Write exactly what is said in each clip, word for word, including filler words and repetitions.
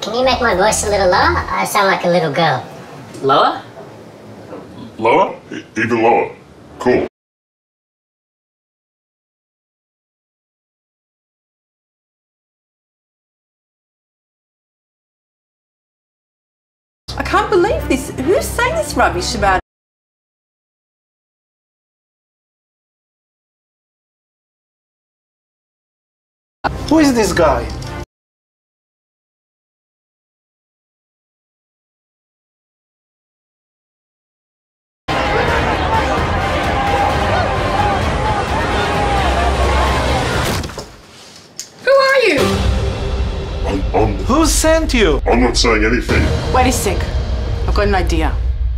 can you make my voice a little lower? I sound like a little girl. Lower? Lower? E- even lower. Cool. I can't believe this. Who's saying this rubbish about... Who is this guy? Who are you? I'm, I'm, Who sent you? I'm not saying anything. Wait a sec. I've got an idea.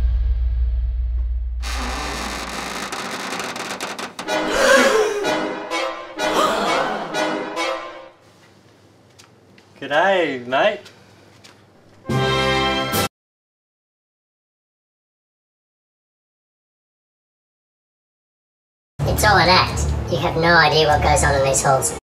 G'day, mate. It's all an act. You have no idea what goes on in these halls.